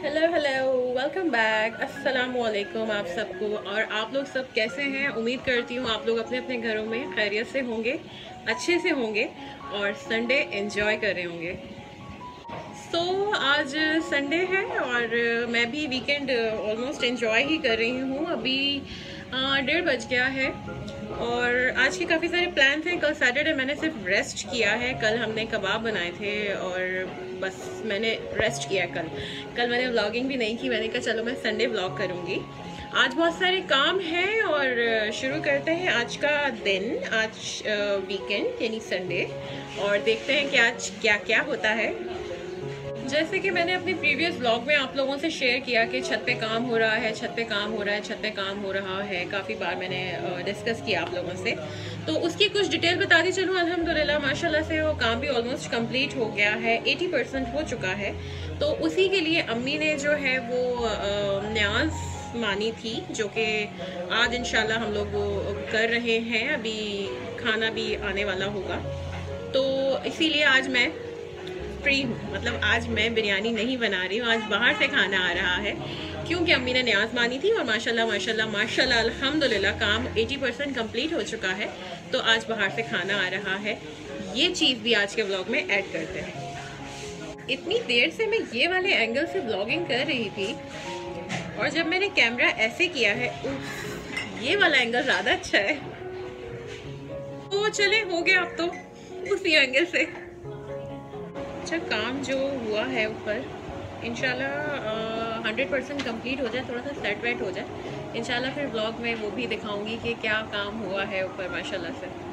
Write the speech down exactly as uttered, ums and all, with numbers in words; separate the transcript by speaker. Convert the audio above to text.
Speaker 1: Hello hello welcome back, अस्सलाम वालेकुम आप सबको। और आप लोग सब कैसे हैं? उम्मीद करती हूँ आप लोग अपने अपने घरों में खैरियत से होंगे, अच्छे से होंगे और संडे एंजॉय कर रहे होंगे। सो so, आज संडे है और मैं भी वीकेंड ऑलमोस्ट एंजॉय ही कर रही हूँ। अभी डेढ़ बज गया है और आज के काफ़ी सारे प्लान थे। कल सैटरडे मैंने सिर्फ रेस्ट किया है। कल हमने कबाब बनाए थे और बस मैंने रेस्ट किया। कल कल मैंने व्लॉगिंग भी नहीं की। मैंने कहा चलो मैं संडे व्लॉग करूँगी। आज बहुत सारे काम हैं और शुरू करते हैं आज का दिन। आज वीकेंड यानी संडे, और देखते हैं कि आज क्या क्या होता है। जैसे कि मैंने अपने प्रीवियस व्लॉग में आप लोगों से शेयर किया कि छत पे काम हो रहा है, छत पे काम हो रहा है, छत पे काम हो रहा है। काफ़ी बार मैंने डिस्कस किया आप लोगों से, तो उसकी कुछ डिटेल बताती चलूँ। अल्हम्दुलिल्लाह माशाल्लाह से वो काम भी ऑलमोस्ट कंप्लीट हो गया है, अस्सी परसेंट हो चुका है। तो उसी के लिए अम्मी ने जो है वो नियाज मानी थी, जो कि आज इंशाल्लाह हम लोग वो कर रहे हैं। अभी खाना भी आने वाला होगा, तो इसीलिए आज मैं फ्री हूँ। मतलब आज मैं बिरयानी नहीं बना रही हूँ, आज बाहर से खाना आ रहा है क्योंकि अम्मी ने न्याज मानी थी। और माशाल्लाह माशाल्लाह माशाल्लाह अल्हम्दुलिल्लाह काम अस्सी परसेंट कंप्लीट हो चुका है, तो आज बाहर से खाना आ रहा है। ये चीज़ भी आज के व्लॉग में ऐड करते हैं। इतनी देर से मैं ये वाले एंगल से व्लॉगिंग कर रही थी और जब मैंने कैमरा ऐसे किया है, ये वाला एंगल ज़्यादा अच्छा है। तो चले, हो गया अब तो उसी एंगल से। अच्छा, काम जो हुआ है ऊपर इंशाल्लाह हंड्रेड परसेंट कम्प्लीट हो जाए, थोड़ा सा सेट वेट हो जाए इंशाल्लाह, फिर व्लॉग में वो भी दिखाऊंगी कि क्या काम हुआ है ऊपर माशाल्लाह से।